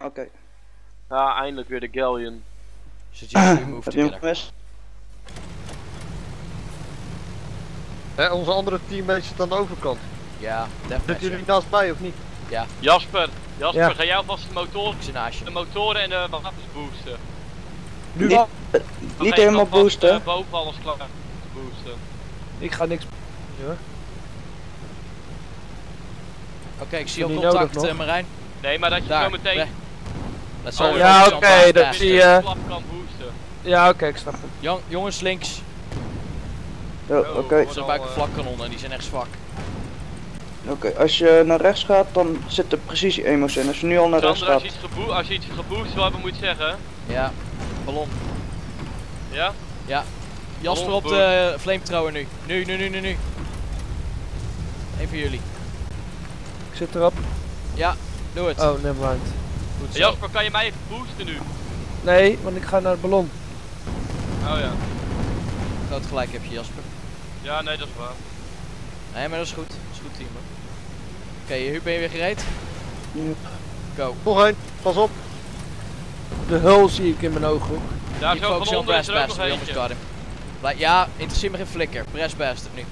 Oké. Ja, eindelijk weer de Galleon. Suggest you move Heb je hem together. gemist? Onze andere teammates zitten aan de overkant. Ja, Zitten definitely. jullie naast mij of niet? Jasper, Ja. ga jij alvast Ik zit naast je. de motoren en de wapens boosten? Nu Niet, al? niet helemaal boosten. Boven alles klaar boosten. Ik ga niks. Ja. Oké, ik zie Is al dat niet contact, nodig nog? Marijn. Nee, maar dat je Daar. zo meteen Let's Oh, all ja, focus on oké, blast dat bastard. zie je. klap kan boosten. Ja, oké, ik snap het. Jongens links, Oh, Oké. ze gebruiken vlakkanonnen en die zijn echt zwak. Oké, als je naar rechts gaat, dan zit de precisie-emo's in. Als je nu al naar rechts Sander, gaat. als je iets geboost wil hebben, moet je zeggen. Ja, ballon. Ja? Jasper op de flamethrower nu. Nu. Eén van jullie. Ik zit erop. Doe het. Oh, nevermind. Goed zo. Jasper, kan je mij even boosten nu? Nee, want ik ga naar de ballon. Oh ja. Groot gelijk heb je, Jasper. Ja, nee, dat is waar. Nee, maar dat is goed. Dat is goed team hoor. Oké, Huub, ben je weer gereed? Yep. Go. Nog één, pas op. De hul zie ik in mijn ooghoek. Daar Keep zo van focusing on onder is Brass er ook nog Bastard, we almost eentje. got him. Ja, interesseert me geen flikker. Brass Bastard nu.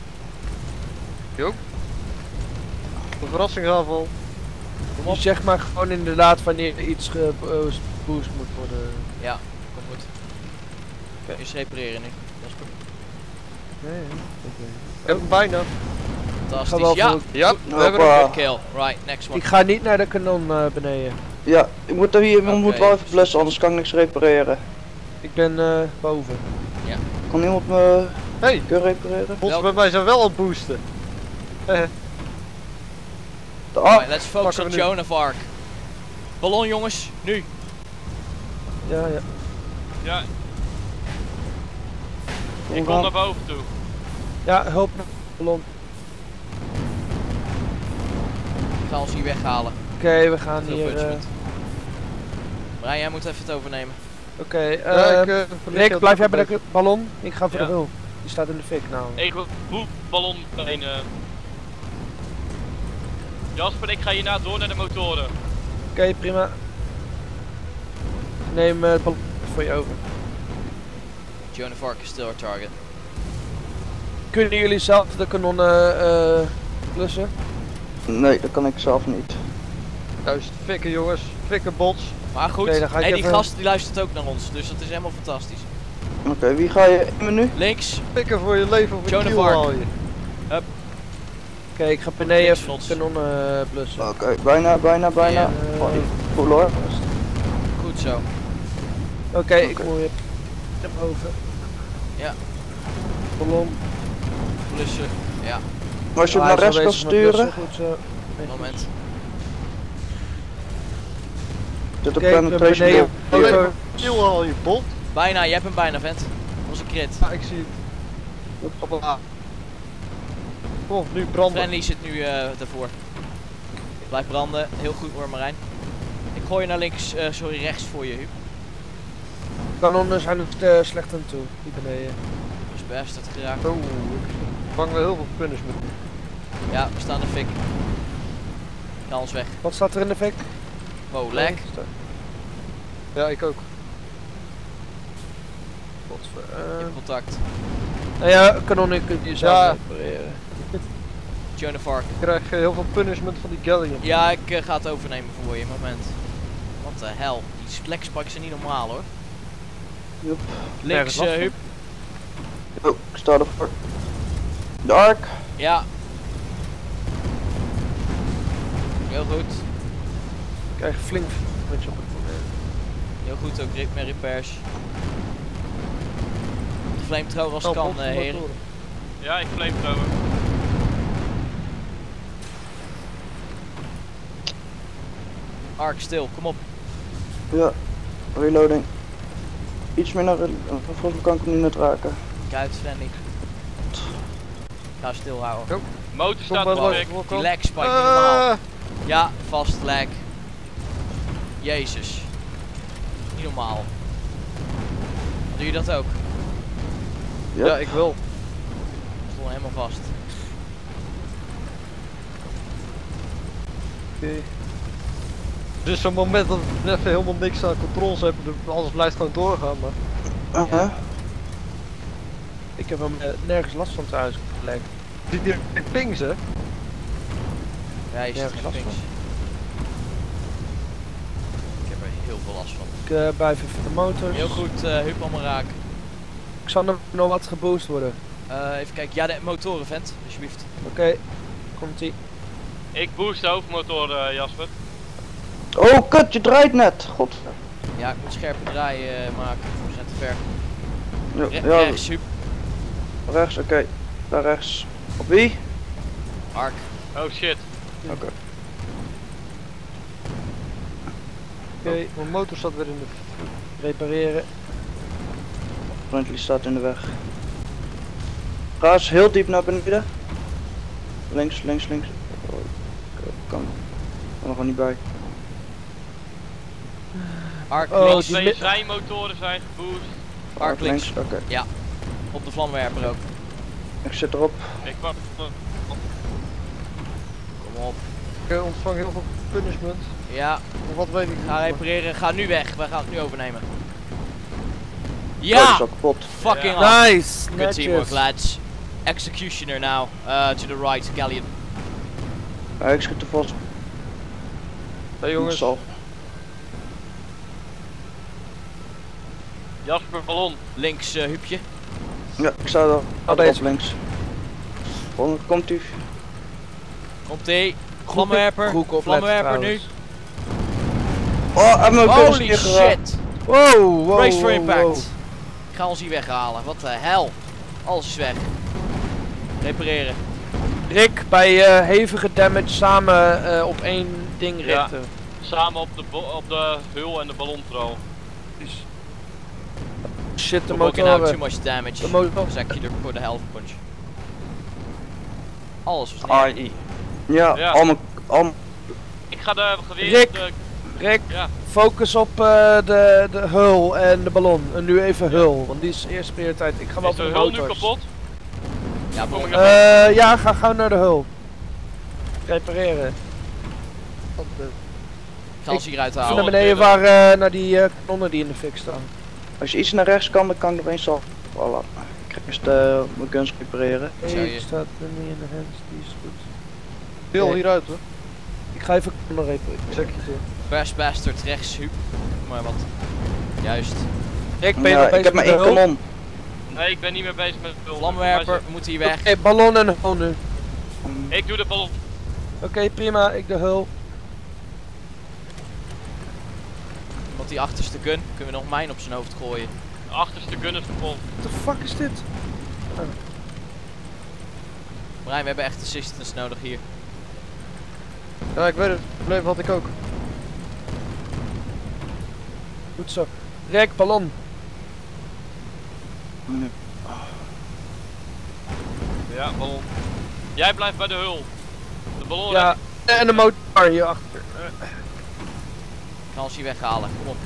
Een verrassingsaanval. Kom op. Je zegt maar gewoon inderdaad wanneer iets geboost moet worden. Ja, kom goed. Eerst repareren nu, Jasper. Nee, Ik heb hem bijna. Fantastisch. wel Ja, voor- Ja, we hebben Hoppa. hem. good kill. Right, next one. Ik ga niet naar de kanon beneden. Ja, ik moet er hier, we Oké. moeten wel even blussen, anders kan ik niks repareren. Ik ben boven. Kan iemand me Hey, kunnen repareren? ons bij mij zijn wel aan het boosten. Alright, let's focus pakken on we nu. Joan of Arc. Ballon jongens, nu. Ja. Ja. Ik kom naar boven toe. Ja, hulp naar de ballon. Ik ga ons hier weghalen. Oké, we gaan Veel hier. punishment. Marijn, jij moet even het overnemen. Oké, Ja, Rick, blijf jij bij de ballon? Ik ga voor Ja. de hul. Die staat in de fik nou. Ik wil ballon meteen. Jasper, ik ga hierna door naar de motoren. Oké, prima. Neem het ballon voor je over. Joan of Arc is still our target. Kunnen jullie zelf de kanonnen plussen? Nee, dat kan ik zelf niet. Juist, fikken jongens, fikken bots. Maar goed, Oké, dan ga ik hey, die even- gast die luistert ook naar ons, dus dat is helemaal fantastisch. Oké, wie ga je in nu? Links, Fikken voor je leven of Joan een of kill Arc. haal je. Oké, ik ga beneden Links, even de Frans. kanonnen plussen. Oké, bijna. Ja. Oh, cool hoor. goed zo. Oké, ik Oké. moet weer naar boven. Ja. Ballon. Plussen, ja, Als je hem Ah, naar hij is rechts wel kan bezig met sturen, plussen. Goed zo. moment. zit de Oké, ik ben penetration beneden. door. Over. Kill haal je bot. Bijna, je hebt hem bijna vent. Dat was een crit. Ja, ik zie het. Hoppa. Oh, nu branden. Friendly zit nu daarvoor. Blijf branden, heel goed hoor Marijn. Ik gooi je naar links, sorry rechts voor je Huub. Kanonnen zijn er slecht aan toe, die beneden. Dat is best, dat geraakt. Oh, ik vang wel heel veel punishment. Ja, we staan in de fik. Ik haal ons weg. Wat staat er in de fik? Wow, lag. Ja, ik ook. Je hebt contact. Nou ja, kanonnen kun je zelf Ja. repareren. Joan of Arc. Ik krijg heel veel punishment van die Galleon. Ja, ik ga het overnemen voor je, moment. Wat de hel. Die black spikes zijn niet normaal hoor. Joep. Links, Nergens last Huub. Oh, ik sta ervoor. De ark. Ja. Heel goed. Ik krijg flink met je op het moment. Heel goed ook met repairs. De flamethrower als kan, heren. Ja, ik flamethrower. Arc stil, kom op. Ja, reloading. Iets meer naar volgens mij kan ik hem niet net raken. Kijk uit, Friendly. Ga stil houden. Motor staat Kom maar, op fik. Die lag spike niet normaal. Ja, vast lag. Jezus. Niet normaal. Doe je dat ook? Yep. Ja, ik wil. Stond helemaal vast. Oké. Er is zo'n moment dat we even helemaal niks aan controles hebben, alles blijft gewoon doorgaan, maar... Ik heb hem nergens last van thuis gelegd. Ziet hier pings, hè? Ja, je Ja, ziet geen last pings. Ik heb er heel veel last van. Ik blijf even de motors. Heel goed, Huub allemaal raak. Ik zal nog wat geboost worden. Even kijken, ja de motoren vent, alsjeblieft. Oké, komt ie. Ik boost de hoofdmotor, Jasper. Oh kut, je draait net. God. Ja, ik moet scherpe draaien maken, we zijn te ver. Ja, Rechts, Huub. rechts, oké. Daar rechts. Op wie? Ark. Oh shit. Oké. Oké, mijn motor staat weer in de... Repareren. Friendly staat in de weg. Ga eens heel diep naar beneden. Links, links, links. Oh, ik kan er nog niet bij. Ark Oh, links, Twee zijmotoren zijn geboost. Ark links. Oké. Op de vlamwerper ook. Ik zit erop. Ik wacht. Kom op. Ik ontvang heel veel punishment. Ja, Of wat weet ik niet. ga repareren, ga nu weg, we gaan het nu overnemen. Oh, die Ja! is al kapot. Fucking Ja. off. Nice! Good Netjes. teamwork lads. Executioner now, to the right, Galleon. Ja, ik schiet er vast. Hey jongens, Zal. Jasper, ballon. Links, Huubje. Ja, ik sta er. Op deze. links. Volgende komt u. Komt ie. Vlamwerper. Broek op Vlamwerper nu. Oh, hij heeft me ook eens een Holy keer geraakt. shit. Wow, wow, Brace for wow, impact. wow. Ik ga ons hier weghalen. Wat de hel. Alles is weg. Repareren. Rick, bij hevige damage samen op één ding Ja. richten. Samen op de hul en de ballon vooral. Shit, de We're working out too motoren. much damage. De motor. Executor voor de health punch. Alles was neer. AI. Ja, Ja. allemaal. Ik ga de geweer Rick. op de... Rick, Ja. focus op de hul en de ballon. En nu even hul, want die is eerste prioriteit. Ik ga wel Is de voor de hul nu motors. kapot? Ja, Kom ik bom. naar Ja, ga gauw naar de hul. Repareren. Ik ga ons hieruit Even halen. naar beneden waar, naar die kanonnen die in de fik staan. Als je iets naar rechts kan, dan kan ik er opeens al. Voilà. Ik ga eerst mijn guns repareren. Zou je- Hey, staat er niet in de hands, die is goed. Veel Nee. hieruit hoor. Ik ga even kanonnen repareren. Zeg je zin. Bash Bastard rechts, Huub. Maar wat. Juist. Rick, ben je Ja, nog ik bezig heb maar met één de hul? kanon. Nee, ik ben niet meer bezig met de hul. Vlamwerper, we moeten hier weg. Oké, ballon en hul nu. Ik doe de ballon. Oké, prima, ik de hul. Want die achterste gun kunnen we nog mijn op zijn hoofd gooien. De achterste gun is kapot. What the fuck is dit? Marijn, we hebben echt assistance nodig hier. Ja, ik weet het. Het probleem had ik ook. Goed zo. Rick, ballon. Ja, ballon. Jij blijft bij de hul. De ballon. Ja, en de motor hierachter. Ik ga ons hier weghalen, kom op.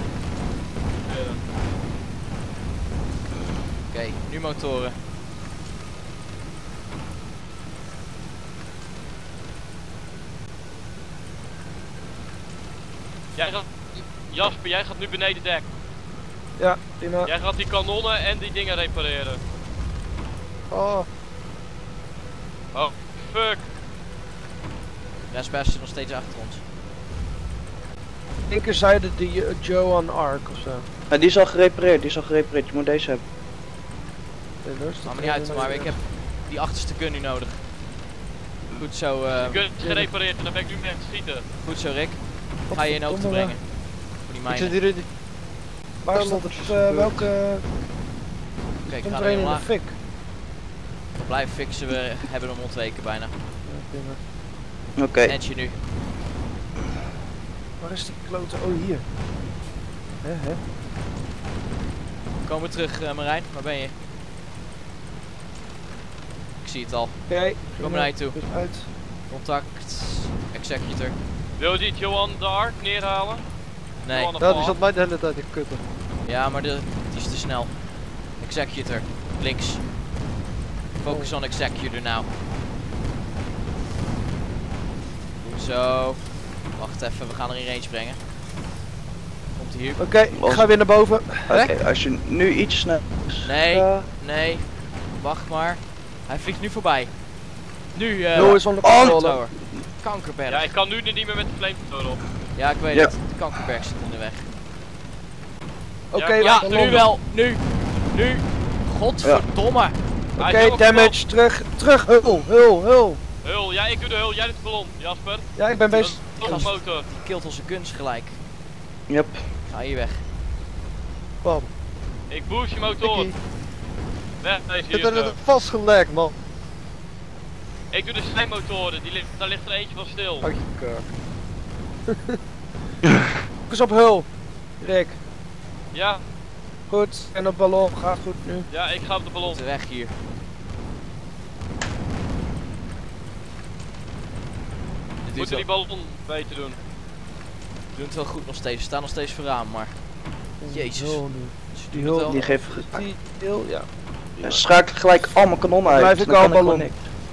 Oké, nu motoren. Jasper, jij gaat nu beneden dek. Ja, prima. Jij gaat die kanonnen en die dingen repareren. Oh, Oh, fuck. Respers zit nog steeds achter ons. linkerzijde die Joan Ark ofzo. Ja, die is al gerepareerd, Je moet deze hebben. Maakt me niet uit, maar ik heb die achterste gun nu nodig. Goed zo, De gun is gerepareerd en dan ben ik nu mee aan het schieten. goed zo Rick. Ga je in hoogte brengen. Voor die Ik zit mijnen. hier in die... Waar staat het? Welke Oké, ik komt ga er er een in de omlaag. fik? Blijf fixen, we hebben hem ontweken bijna. Ja, prima. Oké. Netje nu. Waar is die klote? Oh, hier. Hè? Komen we terug, Marijn. Waar ben je? Ik zie het al. Oké, Kom naar je toe. dus uit. Contact. Executor. Wil je die Johan de Ark neerhalen? Nee. Johan de Ja, die Val? zat mij de hele tijd in kutten. Ja, maar die is te snel. Executor. Links. Focus on executor now. Goed zo. Wacht even, we gaan er in range brengen. Komt hij hier? Oké, ik ga weer naar boven. Oké, als je nu iets snel... Nee, nee. Wacht maar. Hij vliegt nu voorbij. Nu, Nul is onder controle. tower. Kankerberg. Ja, ik kan nu niet meer met de flamethrower op. Ja, ik weet Ja. het. De Kankerberg zit in de weg. Oké, Ja, we nu landen. wel. Nu. Godverdomme. Hij Oké, is ook damage, terug, hul. Hul, ja, ik doe de hul, jij doet de ballon, Jasper. Ja, ik ben bezig. Nog een motor. Die killt onze guns gelijk. Yep. Ga hier weg. Bam. Ik boost je motor. Tikkie. Weg, deze Ik hier heb zo. er vastgelegd, man. Ik doe de slijmmotoren, daar ligt er eentje van stil. Houd je kaak. Focus op hul. Rick. Ja, Goed. En op ballon. Gaat goed nu. ja, ik ga op de ballon. Op de weg hier. We Dit moeten die wel, ballon beter doen. doen het wel goed nog steeds. We staan nog steeds vooraan, maar... Jezus. Hul nu. Ze Die doen het hul. wel. Die geeft... Die hul, ja. Schakel gelijk allemaal kanonnen uit. Blijf ik dan al kan gewoon ballon. niks.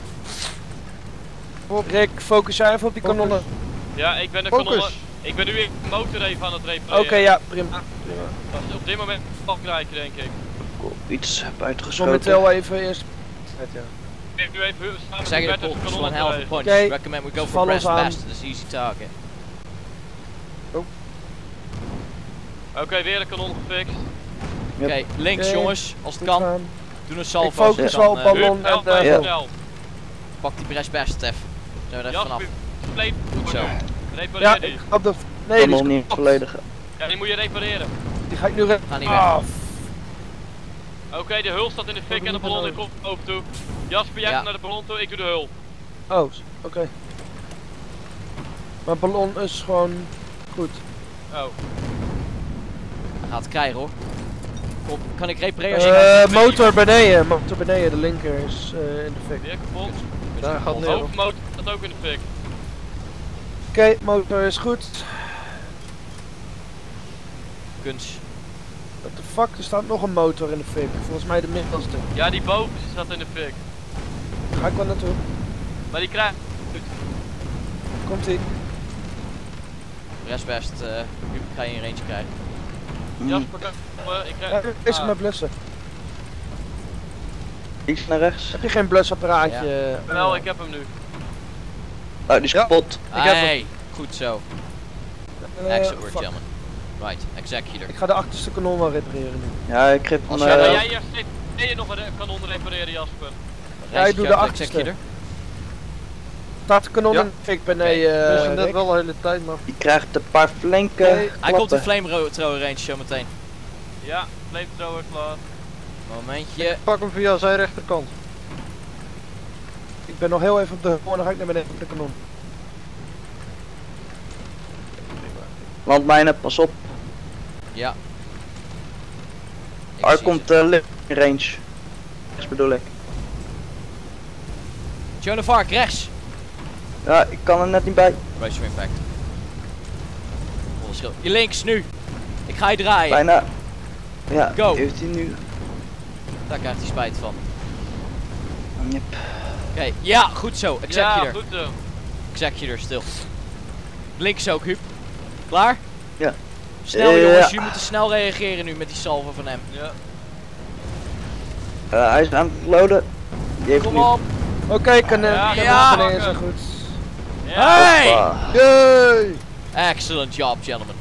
Rick, focus jij even op die Focus. kanonnen. Ja, ik ben de Focus. kanonnen. Ik ben nu weer de motor even aan het repareren. Oké, ja, prima. Dat is op dit moment afkrijgen, denk ik. Cool. Iets buiten geschoten. Momenteel even eerst. Ja. Ik ben nu even Ik samen zeg je met de de Colts, kanonnen one hell of a te punch. Oké. Recommend we go for Val breast ons aan. best, that's easy target. Oké, weer een kanon gefixt. Yep. Oké, links Oké. jongens, als het Goed kan. gaan. Doe een Ik salvo. focus als het wel kan, op ballon. Huub, help en, mij ja. snel. Pak die breast best even. Zijn we er even vanaf. Jasper, spleet. Goed zo. Repareer Ja, die. ik ga op de. Nee, Kan die, nog is niet kapot. volledig. Ja, die moet je repareren. Die ga ik nu Ga niet weg. af. Oké, de hul staat in de fik en de ballon in boven toe. Jasper, jij Ja. gaat naar de ballon toe, ik doe de hul. Oh, oké. Mijn ballon is gewoon goed. Oh. Hij gaat het krijgen hoor. Kom, kan ik repareren als je Motor beneden, de linker is in de fik. Weer kapot. Daar gaat De neer. hoofdmotor staat ook in de fik. Oké, motor is goed. Guns. What the fuck, er staat nog een motor in de fik. Volgens mij de middelste. Ja, die bovenste staat in de fik. Ga ik wel naartoe. Maar die krijgt... Komt ie. Rest best, nu ga je een range krijgen. Jasper, ik Ja, krijg... is met blussen. Iets naar rechts. Heb je geen blusapparaatje? Wel, ik heb hem nu. Oh, die is Ja. kapot. Hey, goed zo. Excellent work, fuck. gentlemen. Right, executor. Ik ga de achterste kanon wel repareren nu. Ja, ik geef Als hem... jij Ga dan- jij eerst je nog een kanon repareren, Jasper? Ja, ik doe de Range achterste. executor. Staat de kanon Ja. in de fik beneden? We zijn net Rick? wel de hele tijd, maar... Die krijgt een paar flinke Nee, Hij klappen. komt in flamethrower range zometeen. Ja, flamethrower klaar. Momentje. Pak hem via zijn rechterkant. Ik ben nog heel even op de hul en dan ga ik naar beneden op de kanon. Landmijnen, pas op. Ja. Ik Er zie komt lift in range. Rechts bedoel ik. ze. Joan of Arc, rechts. Ja, ik kan er net niet bij. Brace for impact. Volle schild. Je links, nu. Ik ga je draaien. Bijna. Ja, Go. heeft hij nu. Daar krijgt hij spijt van. Yep. Oké, ja, goed zo. Ja, Executor. goed zo. Executor, stil. Links ook, Huub. Klaar? Ja. Snel Ja. jongens, jullie moeten snel reageren nu met die salvo van hem. Ja. Hij is aan het loaden. Die heeft Kom nu... op. Oké, kanon Ja, beneden is pakken. goed. Ja. Hey! Hoppa. Yay! Excellent job, gentlemen.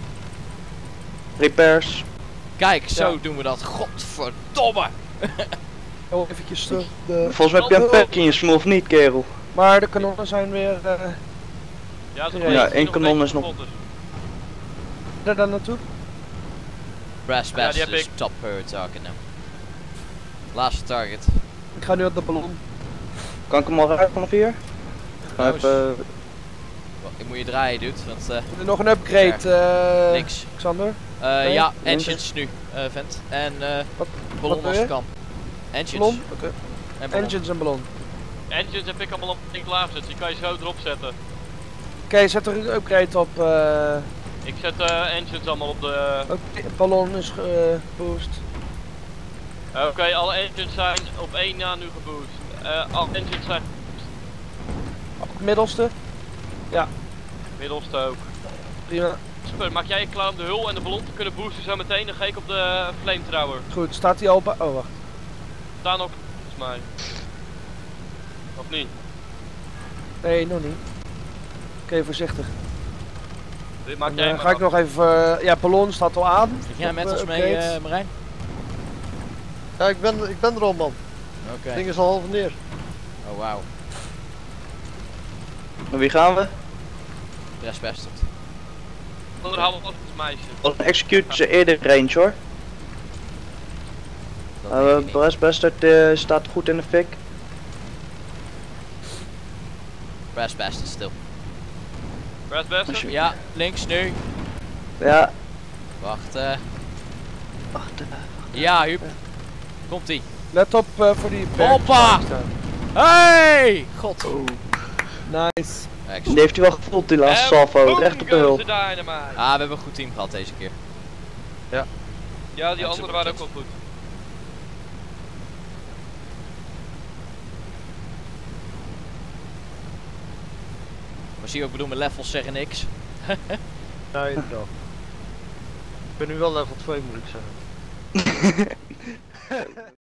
Repairs. Kijk, zo Ja. doen we dat. Godverdomme. Heel eventjes terug. De... Volgens mij heb je een pack in je smoel of niet, kerel? Maar de kanonnen zijn weer Ja, het Ja, goed. één Nog kanon eentje is nog- kapot er dan naartoe. Brass Ja, best die heb is ik. top target now. Laatste target. Ik ga nu op de ballon. Kan ik hem al raken vanaf hier? Nou, Even, Ik moet je draaien, dude. Want, Er is nog een upgrade, links. Xander. Nee, Ja, links. engines nu, vent. En Wat- ballon wat als wil het je? kan. Engines. Ballon? Oké. En ballon. Engines en ballon. Engines heb ik allemaal op in klaargezet, die kan je zo erop zetten. Oké, zet er een upgrade op. Ik zet engines allemaal op de... Oké, ballon is geboost. Oké, alle engines zijn op 1 na nu geboost. Alle engines zijn... Op het middelste. Middelste ook. Prima. Super, maak jij je klaar om de hul en de ballon te kunnen boosten zo meteen? Dan ga ik op de flamethrower. Goed, staat hij open? Oh, wacht. Staan op, volgens mij. Of niet? Nee, nog niet. Oké, voorzichtig. Dit maak Dan, jij maar ga ik af. nog even... ja, ballon staat al aan. Vlieg jij Op, met ons mee, upgrade. Marijn? Ja, ik ben er al, man. Oké. Het ding is al half neer. Oh, wauw. Naar wie gaan we? Rest bastard. Onderhouden als meisje. Dan execute ze eerder range hoor. Dat denk ik niet. Brest Bastard staat goed in de fik. Rest bastard stil. Rest best. Ja, links nu. Ja. Wacht, Wacht. ja, Huub. Komt ie. Let op voor die berg. Hoppa! Hey! God. Nice. Die heeft hij wel gevoeld die laatste salvo. Recht op de hulp. Dynamite. Ah, we hebben een goed team gehad deze keer. Ja, die Ja, anderen super waren ook goed. wel goed. Maar zie je ook, bedoel, mijn levels zeggen niks. Nee, inderdaad. Ik ben nu wel level 2, moet ik zeggen.